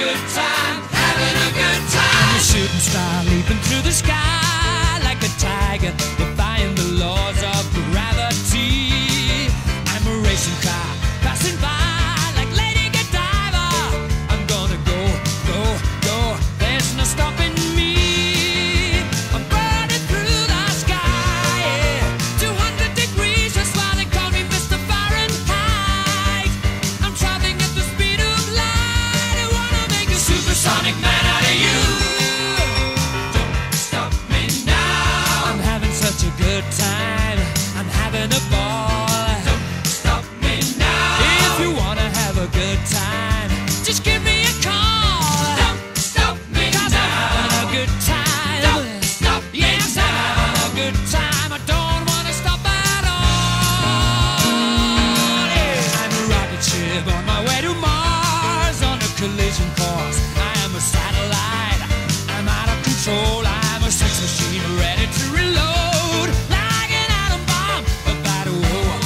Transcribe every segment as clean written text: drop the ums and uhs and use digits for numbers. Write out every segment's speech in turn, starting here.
good time, having a good time. I'm a shooting star leaping through the sky like a tiger, defying the laws of gravity. I'm a racing car passing by like Lady Godiva. I'm gonna go, go, go. There's no stopping me. I'm burning through the sky, yeah. 200 degrees, that's why they call me Mr. Fahrenheit. I'm traveling at the speed of light. I wanna make a supersonic man out of you. Don't stop me now. I'm having such a good time. I'm having a ball. Don't stop me now. If you wanna have a good time, just give me a call. Don't stop me now. 'Cause I'm having a good time. Don't stop me now. Yes, I'm having a good time. I don't wanna stop at all. Yeah. I'm a rocket ship on my way to Mars on a collision course. I am a satellite. I'm out of control. I'm a sex machine ready to reload like an atom bomb. About to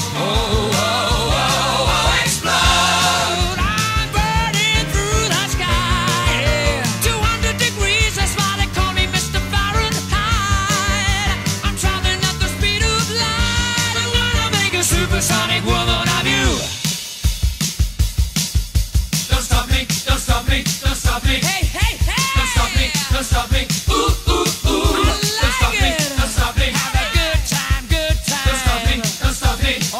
explode. I'm burning through the sky, yeah. 200 degrees, that's why they call me Mr. Fahrenheit. I'm traveling at the speed of light. I wanna make a supersonic woman of you. Don't stop me, don't stop me, don't stop me. Hey, hey, hey! Don't stop me, don't stop me. Ooh, ooh, ooh. Don't stop me, don't stop me. Have a good time, good time. Don't stop me, don't stop me. Oh!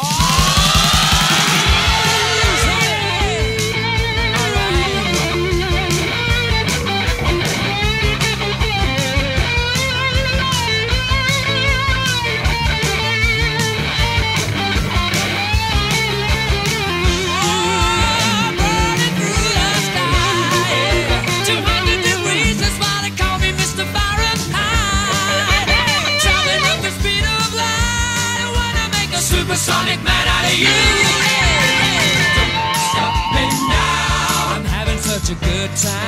Burning through the sky, 200 degrees, that's why they call me Mr. Fahrenheit. I'm traveling at the speed of light. I wanna make a supersonic man out of you. Don't stop me now. I'm having such a good time.